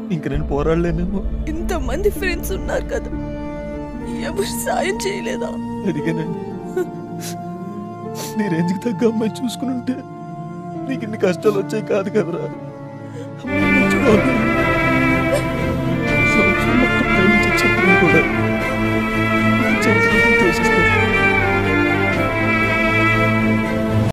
ఇంక నేను పోరాడలేనేమో. ఇంతమంది ఫ్రెండ్స్ ఉన్నారు కదా, ఎవరు సాయం చేయలేదా? అడిగానండి. నీ రేంజ్కి తగ్గ అమ్మాయి చూసుకుని ఉంటే నీకు ఇన్ని కష్టాలు వచ్చాయి కాదు కదరా. అమ్మాయి మంచివాడు. సంవత్సరం